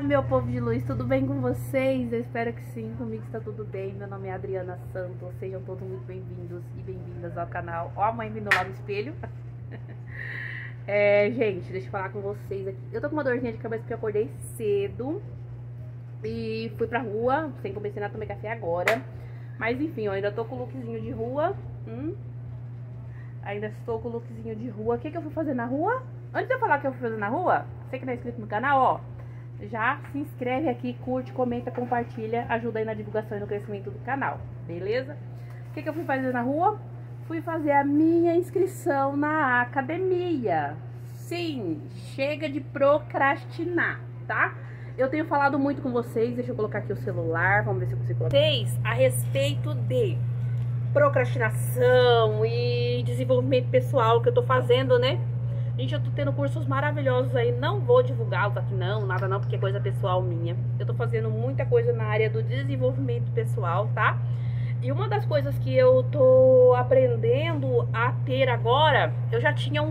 Meu povo de luz, tudo bem com vocês? Eu espero que sim, comigo está tudo bem. Meu nome é Adriana Santos, sejam todos muito bem-vindos e bem-vindas ao canal. Ó a mãe vindo lá no espelho. Gente, deixa eu falar com vocês aqui. Eu tô com uma dorzinha de cabeça porque eu acordei cedo e fui pra rua, sem começar nada, tomei café agora. Mas enfim, eu ainda tô com o lookzinho de rua. Ainda estou com o lookzinho de rua. O que eu fui fazer na rua? Antes de eu falar o que eu fui fazer na rua, você que não é inscrito no canal, ó, já se inscreve aqui, curte, comenta, compartilha, ajuda aí na divulgação e no crescimento do canal, beleza? O que eu fui fazer na rua? Fui fazer a minha inscrição na academia. Sim, chega de procrastinar, tá? Eu tenho falado muito com vocês, deixa eu colocar aqui o celular, vamos ver se eu consigo colocar vocês a respeito de procrastinação e desenvolvimento pessoal que eu tô fazendo, né? Gente, eu tô tendo cursos maravilhosos aí, não vou divulgá-los aqui não, nada não, porque é coisa pessoal minha. Eu tô fazendo muita coisa na área do desenvolvimento pessoal, tá? E uma das coisas que eu tô aprendendo a ter agora, eu já tinha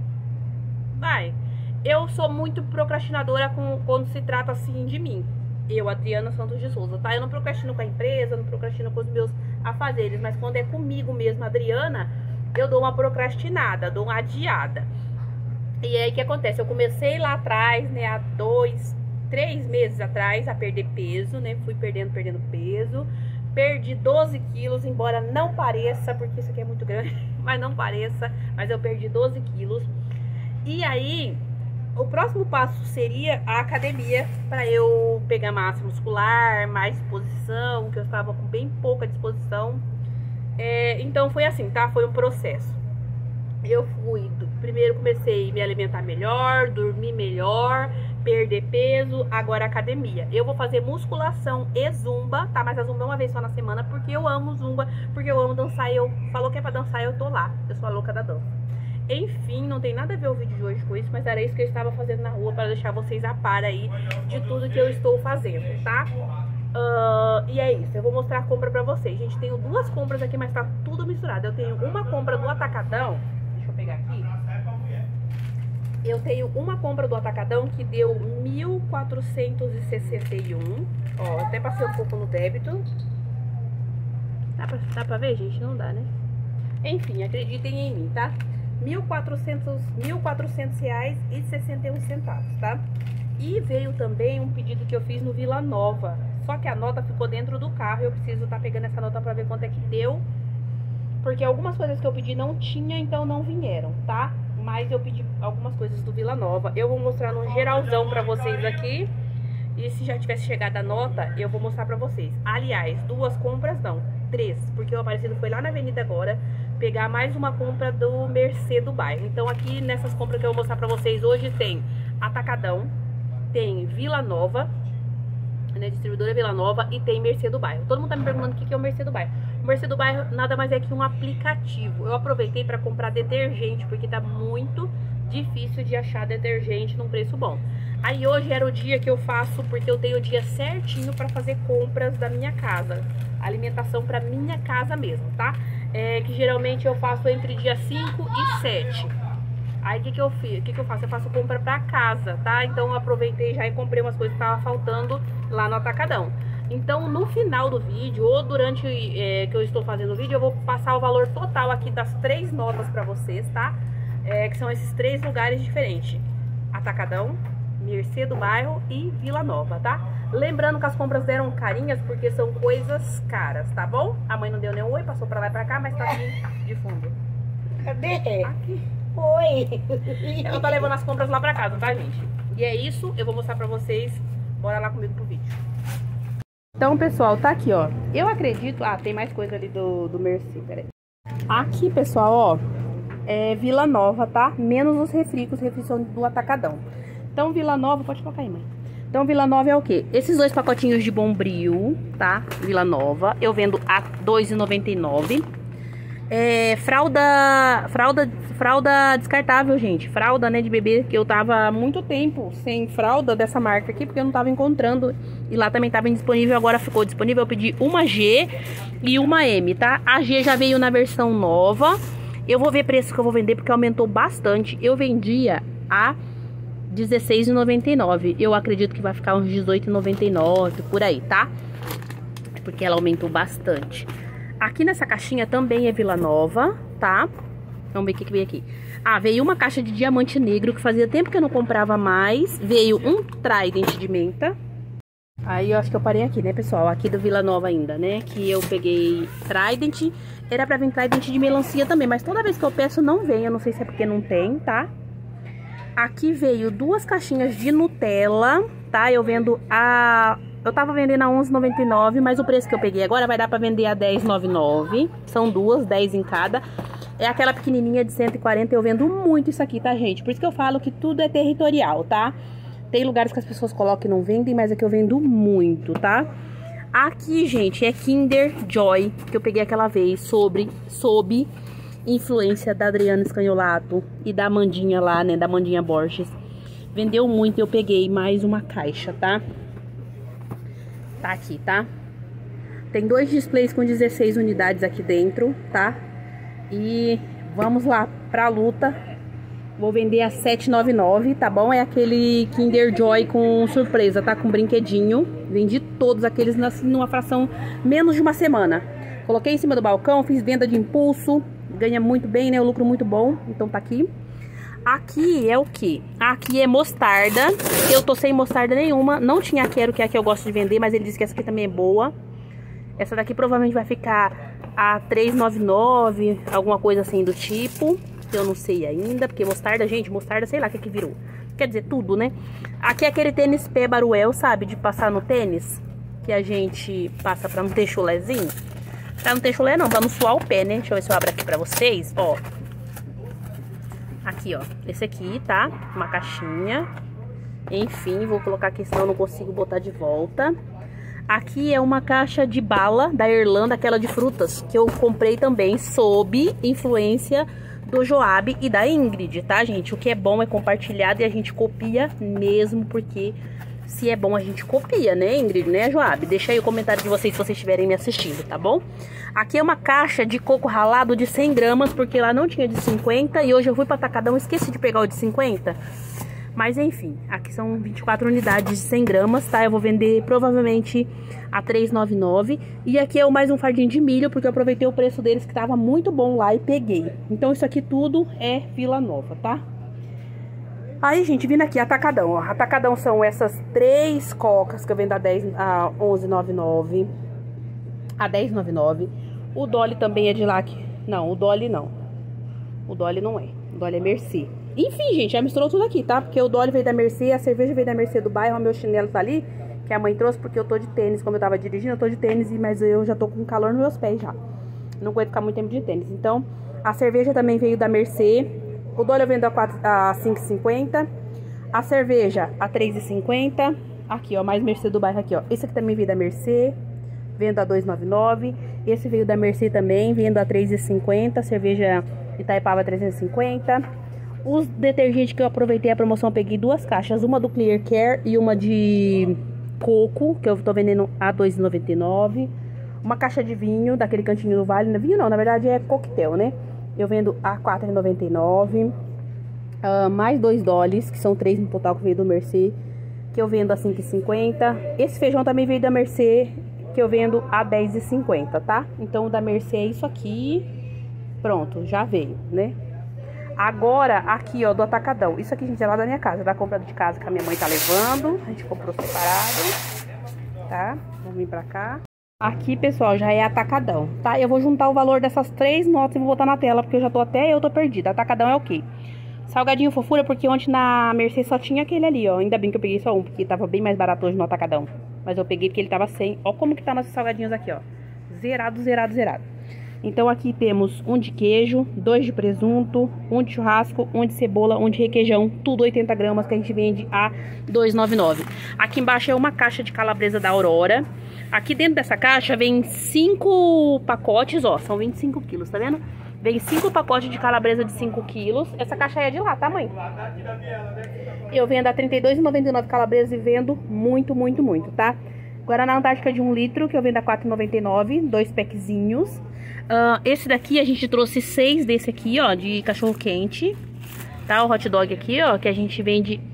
eu sou muito procrastinadora quando se trata assim de mim. Eu, Adriana Santos de Souza, tá? Eu não procrastino com a empresa, não procrastino com os meus afazeres, mas quando é comigo mesmo, Adriana, eu dou uma procrastinada, dou uma adiada. E aí o que acontece? Eu comecei lá atrás, né, há 3 meses atrás, a perder peso, né? Fui perdendo peso. Perdi 12 quilos, embora não pareça, porque isso aqui é muito grande, mas não pareça, mas eu perdi 12 quilos. E aí, o próximo passo seria a academia, para eu pegar massa muscular, mais disposição, que eu estava com bem pouca disposição. Então foi assim, tá? Foi um processo. Eu primeiro comecei a me alimentar melhor, dormir melhor, perder peso, agora academia. Eu vou fazer musculação e zumba, tá? Mas a zumba é uma vez só na semana, porque eu amo zumba, porque eu amo dançar. Falou que é pra dançar, eu tô lá. Eu sou a louca da dança. Enfim, não tem nada a ver o vídeo de hoje com isso, mas era isso que eu estava fazendo na rua para deixar vocês a par aí de tudo que eu estou fazendo, tá? E é isso, eu vou mostrar a compra pra vocês. Gente, tenho 2 compras aqui, mas tá tudo misturado. Eu tenho uma compra do Atacadão, deixa eu pegar aqui. Eu tenho uma compra do Atacadão que deu 1.461. Ó, até passei um pouco no débito. Dá pra ver, gente? Não dá, né? Enfim, acreditem em mim, tá? R$1.400,61, tá? E veio também um pedido que eu fiz no Vila Nova. Só que a nota ficou dentro do carro. Eu preciso estar pegando essa nota pra ver quanto é que deu. Porque algumas coisas que eu pedi não tinha, então não vieram, tá? Mas eu pedi algumas coisas do Vila Nova. Eu vou mostrar num geralzão pra vocês aqui. E se já tivesse chegado a nota, eu vou mostrar pra vocês. Aliás, 2 compras não, 3. Porque o Aparecido foi lá na avenida agora pegar mais uma compra do Mercê do bairro. Então aqui nessas compras que eu vou mostrar pra vocês hoje tem Atacadão, tem Vila Nova, né, distribuidora Vila Nova, e tem Mercê do bairro. Todo mundo tá me perguntando o que é o Mercê do bairro. O Mercê do bairro nada mais é que um aplicativo. Eu aproveitei para comprar detergente, porque tá muito difícil de achar detergente num preço bom. Aí hoje era o dia que eu faço, porque eu tenho o dia certinho para fazer compras da minha casa. Alimentação para minha casa mesmo, tá? Que geralmente eu faço entre dia 5 e 7. Aí o que eu faço? Eu faço compra pra casa, tá? Então eu aproveitei já e comprei umas coisas que estavam faltando lá no Atacadão. Então no final do vídeo, ou durante que eu estou fazendo o vídeo, eu vou passar o valor total aqui das 3 notas pra vocês, tá? Que são esses 3 lugares diferentes: Atacadão, Mercê do bairro e Vila Nova, tá? Lembrando que as compras deram carinhas porque são coisas caras, tá bom? A mãe não deu nem um oi, passou pra lá e pra cá, mas tá aqui de fundo. Cadê? Aqui. Oi. Ela tá levando as compras lá pra casa, tá, gente? E é isso, eu vou mostrar pra vocês. Bora lá comigo pro vídeo. Então, pessoal, tá aqui, ó. Eu acredito... tem mais coisa ali do Mercê, peraí. Aqui, pessoal, ó, é Vila Nova, tá? Menos os refris são do Atacadão. Então, Vila Nova... Pode colocar aí, mãe. Então, Vila Nova é o quê? Esses 2 pacotinhos de Bombril, tá? Vila Nova. Eu vendo a R$ 2,99. Fralda descartável, gente. Fralda, né, de bebê, que eu tava há muito tempo sem fralda dessa marca aqui, porque eu não tava encontrando. E lá também tava indisponível, agora ficou disponível. Eu pedi uma G e uma M, tá? A G já veio na versão nova. Eu vou ver preço que eu vou vender, porque aumentou bastante. Eu vendia a R$16,99. Eu acredito que vai ficar uns R$18,99 por aí, tá? Porque ela aumentou bastante. Aqui nessa caixinha também é Vila Nova, tá? Vamos ver o que veio aqui. Ah, veio uma caixa de diamante negro, que fazia tempo que eu não comprava mais. Veio um Trident de menta. Aí eu acho que eu parei aqui, né, pessoal? Aqui do Vila Nova ainda, né? Que eu peguei Trident. Era pra vir Trident de melancia também, mas toda vez que eu peço não vem. Eu não sei se é porque não tem, tá? Aqui veio duas caixinhas de Nutella, tá? Eu vendo a... Eu tava vendendo a R$11,99, mas o preço que eu peguei agora vai dar pra vender a R$10,99. São duas, 10 em cada. É aquela pequenininha de 140, eu vendo muito isso aqui, tá, gente? Por isso que eu falo que tudo é territorial, tá? Tem lugares que as pessoas colocam e não vendem, mas aqui eu vendo muito, tá? Aqui, gente, é Kinder Joy, que eu peguei aquela vez sob influência da Adriana Escanholato e da Amandinha lá, né? Da Amandinha Borges. Vendeu muito, eu peguei mais uma caixa, tá? Tá aqui, tá? Tem dois displays com 16 unidades aqui dentro, tá? E vamos lá pra luta. Vou vender a R$7,99, tá bom? É aquele Kinder Joy com surpresa, tá? Com brinquedinho. Vendi todos aqueles numa fração menos de uma semana. Coloquei em cima do balcão, fiz venda de impulso. Ganha muito bem, né? O lucro muito bom. Então tá aqui. Aqui é o que? Aqui é mostarda. Eu tô sem mostarda nenhuma. Não tinha Quero, que é a que eu gosto de vender, mas ele disse que essa aqui também é boa. Essa daqui provavelmente vai ficar a R$3,99, alguma coisa assim do tipo. Eu não sei ainda, porque mostarda, gente, mostarda, sei lá o que virou. Quer dizer, tudo, né? Aqui é aquele tênis pé Baruel, sabe? De passar no tênis, que a gente passa pra não ter chulezinho. Pra não ter chulé não, pra não suar o pé, né? Deixa eu ver se eu abro aqui pra vocês, ó. Aqui, ó, esse aqui, tá? Uma caixinha. Enfim, vou colocar aqui, senão eu não consigo botar de volta. Aqui é uma caixa de bala da Irlanda, aquela de frutas, que eu comprei também sob influência do Joab e da Ingrid, tá, gente? O que é bom é compartilhado e a gente copia mesmo, porque se é bom a gente copia, né, Ingrid, né, Joab? Deixa aí o comentário de vocês se vocês estiverem me assistindo, tá bom? Aqui é uma caixa de coco ralado de 100 gramas, porque lá não tinha de 50 e hoje eu fui pra Atacadão, esqueci de pegar o de 50. Mas enfim, aqui são 24 unidades de 100 gramas, tá? Eu vou vender provavelmente a R$3,99. E aqui é mais um fardinho de milho, porque eu aproveitei o preço deles que tava muito bom lá e peguei. Então isso aqui tudo é Vila Nova, tá? Aí, gente, vindo aqui, Atacadão, ó. Atacadão são essas 3 cocas que eu vendo a R$11,99. A R$10,99. O Dolly também é de lá. Não, o Dolly não. O Dolly não é. O Dolly é Mercê. Enfim, gente, já misturou tudo aqui, tá? Porque o Dolly veio da Mercê, a cerveja veio da Mercê do bairro, o meu chinelo tá ali, que a mãe trouxe, porque eu tô de tênis. Como eu tava dirigindo, eu tô de tênis, mas eu já tô com calor nos meus pés já. Não aguento ficar muito tempo de tênis. Então, a cerveja também veio da Mercê. O Dolly eu vendo a R$5,50. A cerveja a R$3,50. Aqui, ó, mais Mercê do bairro aqui, ó. Esse aqui também veio da Mercê, vendo a R$2,99. Esse veio da Mercê também, vendo a R$3,50. Cerveja Itaipava R$3,50. Os detergentes que eu aproveitei a promoção, eu peguei 2 caixas. Uma do Clear Care e uma de coco, que eu tô vendendo a R$2,99. Uma caixa de vinho, daquele cantinho do Vale. Não é vinho não, na verdade é coquetel, né? Eu vendo a R$4,99. Mais 2 Dollys, que são 3 no total que veio do Mercê, que eu vendo a R$5,50. Esse feijão também veio da Mercê, que eu vendo a R$10,50, tá? Então o da Mercê é isso aqui. Pronto, já veio, né? Agora, aqui, ó, do Atacadão. Isso aqui, gente, é lá da minha casa, da compra de casa que a minha mãe tá levando. A gente comprou separado, tá? Vamos vir pra cá. Aqui, pessoal, já é Atacadão, tá? Eu vou juntar o valor dessas 3 notas e vou botar na tela, porque eu tô perdida. Atacadão é o quê? Salgadinho fofura, porque ontem na Mercê só tinha aquele ali, ó. Ainda bem que eu peguei só um, porque tava bem mais barato hoje no Atacadão. Mas eu peguei porque ele tava 100. Ó como que tá nossos salgadinhos aqui, ó. Zerado, zerado, zerado. Então aqui temos um de queijo, 2 de presunto, um de churrasco, um de cebola, um de requeijão, tudo 80 gramas que a gente vende a R$2,99. Aqui embaixo é uma caixa de calabresa da Aurora. Aqui dentro dessa caixa vem 5 pacotes, ó, são 25 quilos, tá vendo? Vem 5 pacotes de calabresa de 5 quilos. Essa caixa é de lá, tá, mãe? Eu vendo a R$32,99 calabresa e vendo muito, muito, muito, tá? Guaraná Antártica de 1 litro, que eu vendo a R$4,99, 2 packzinhos. Esse daqui a gente trouxe 6 desse aqui, ó, de cachorro quente, tá? O hot dog aqui, ó, que a gente vende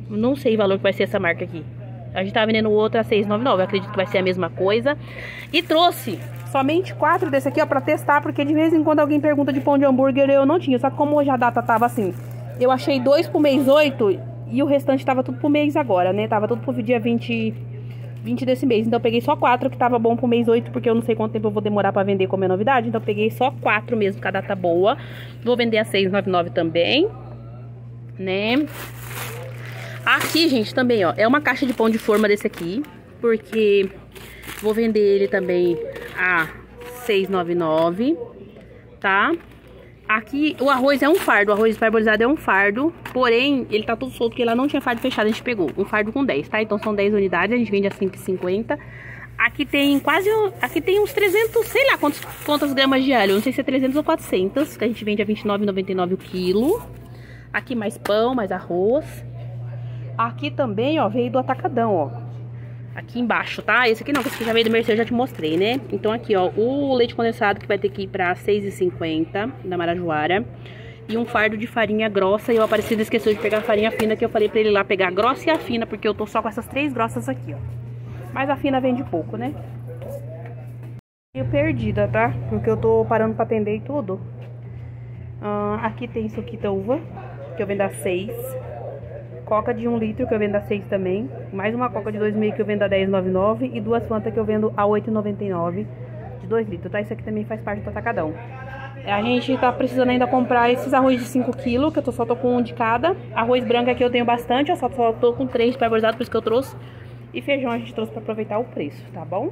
Não sei o valor que vai ser essa marca aqui. A gente tá vendendo outra a R$6,99. Eu acredito que vai ser a mesma coisa. E trouxe somente 4 desse aqui, ó, pra testar. Porque de vez em quando alguém pergunta de pão de hambúrguer, eu não tinha. Só que como hoje a data tava assim, eu achei 2 pro mês 8 e o restante tava tudo pro mês agora, né? Tava tudo pro dia 20 desse mês. Então eu peguei só 4 que tava bom pro mês 8, porque eu não sei quanto tempo eu vou demorar pra vender como é novidade. Então eu peguei só 4 mesmo, com a data boa. Vou vender a R$6,99 também, né? Aqui, gente, também, ó, é uma caixa de pão de forma desse aqui, porque vou vender ele também a R$6,99, tá? Aqui o arroz é um fardo, o arroz parbolizado é um fardo, porém ele tá todo solto porque lá não tinha fardo fechado, a gente pegou um fardo com 10, tá? Então são 10 unidades, a gente vende a R$5,50. Aqui tem aqui tem uns 300, sei lá quantas gramas de alho, não sei se é 300 ou 400, que a gente vende a R$29,99 o quilo. Aqui mais pão, mais arroz. Aqui também, ó, veio do Atacadão, ó. Aqui embaixo, tá? Esse aqui não, esse aqui já veio do Mercê, eu já te mostrei, né? Então aqui, ó, o leite condensado que vai ter que ir pra R$6,50 da Marajoara. E um fardo de farinha grossa. E o Aparecido esqueceu de pegar a farinha fina, que eu falei pra ele lá pegar a grossa e a fina, porque eu tô só com essas 3 grossas aqui, ó. Mas a fina vende pouco, né? Meio perdida, tá? Porque eu tô parando pra atender e tudo. Aqui tem suquita uva, que eu vendo a 6. Coca de 1 litro, que eu vendo a 6 também. Mais uma coca de 2,5 que eu vendo a R$10,99. E 2 Fanta que eu vendo a R$8,99 de 2 litros, tá? Isso aqui também faz parte do Atacadão. A gente tá precisando ainda comprar esses arroz de 5 kg, que eu só tô com 1 de cada. Arroz branco aqui eu tenho bastante, eu só tô com 3 parbolizado, por isso que eu trouxe. E feijão a gente trouxe pra aproveitar o preço, tá bom?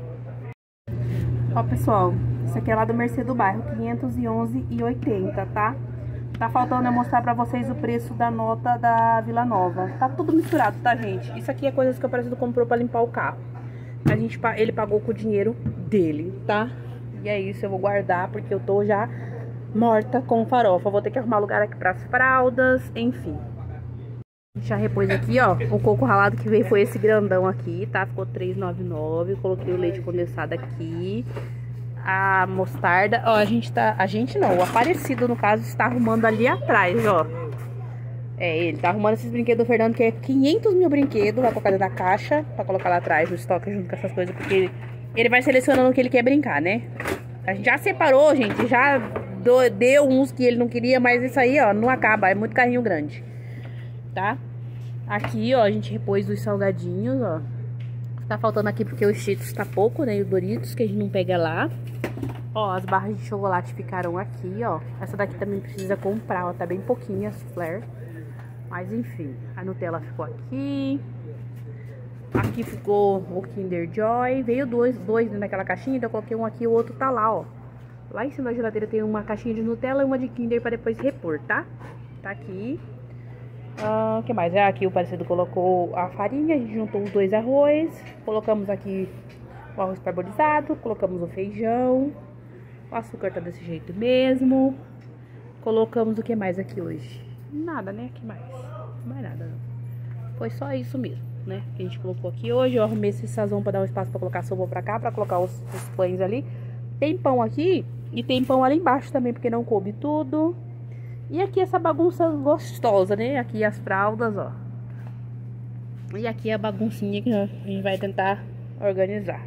Ó, pessoal, isso aqui é lá do Mercê do Bairro, R$511,80, tá? Tá faltando eu mostrar pra vocês o preço da nota da Vila Nova. Tá tudo misturado, tá, gente? Isso aqui é coisas que o Aparecido comprou pra limpar o carro. Ele pagou com o dinheiro dele, tá? E é isso, eu vou guardar porque eu tô já morta com farofa. Vou ter que arrumar lugar aqui pras fraldas, enfim. Já repôs aqui, ó, o coco ralado que veio foi esse grandão aqui, tá? Ficou R$3,99. Coloquei o leite condensado aqui. A mostarda, ó, o Aparecido, no caso, está arrumando ali atrás, ó. Ele tá arrumando esses brinquedos do Fernando, que é 500 mil brinquedos, vai colocar dentro da caixa, pra colocar lá atrás, no estoque, junto com essas coisas, porque ele vai selecionando o que ele quer brincar, né? A gente já separou, gente, já deu uns que ele não queria, mas isso aí, ó, não acaba, é muito carrinho grande, tá? Aqui, ó, a gente repôs os salgadinhos, ó. Tá faltando aqui porque o Cheetos tá pouco, né? E o Doritos, que a gente não pega lá. Ó, as barras de chocolate ficaram aqui, ó. Essa daqui também precisa comprar, ó. Tá bem pouquinha, as Flare. Mas enfim, a Nutella ficou aqui. Aqui ficou o Kinder Joy. Veio dois naquela caixinha, então eu coloquei um aqui e o outro tá lá, ó. Lá em cima da geladeira tem uma caixinha de Nutella e uma de Kinder pra depois repor, tá? Tá aqui. O que mais? Aqui o Aparecido colocou a farinha, a gente juntou os 2 arroz. Colocamos aqui o arroz parbolizado, colocamos o feijão. O açúcar tá desse jeito mesmo. Colocamos o que mais aqui hoje? Nada, né? Que mais? Mais nada, não. Foi só isso mesmo, né? Que a gente colocou aqui hoje. Eu arrumei esse sazão pra dar um espaço pra colocar a sopa pra cá, pra colocar os pães ali. Tem pão aqui e tem pão ali embaixo também, porque não coube tudo. E aqui essa bagunça gostosa, né? Aqui as fraldas, ó. E aqui a baguncinha que a gente vai tentar organizar.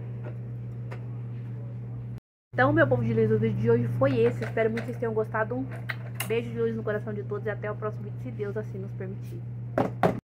Então, meu povo de luz, o vídeo de hoje foi esse. Espero muito que vocês tenham gostado. Um beijo de luz no coração de todos e até o próximo vídeo, se Deus assim nos permitir.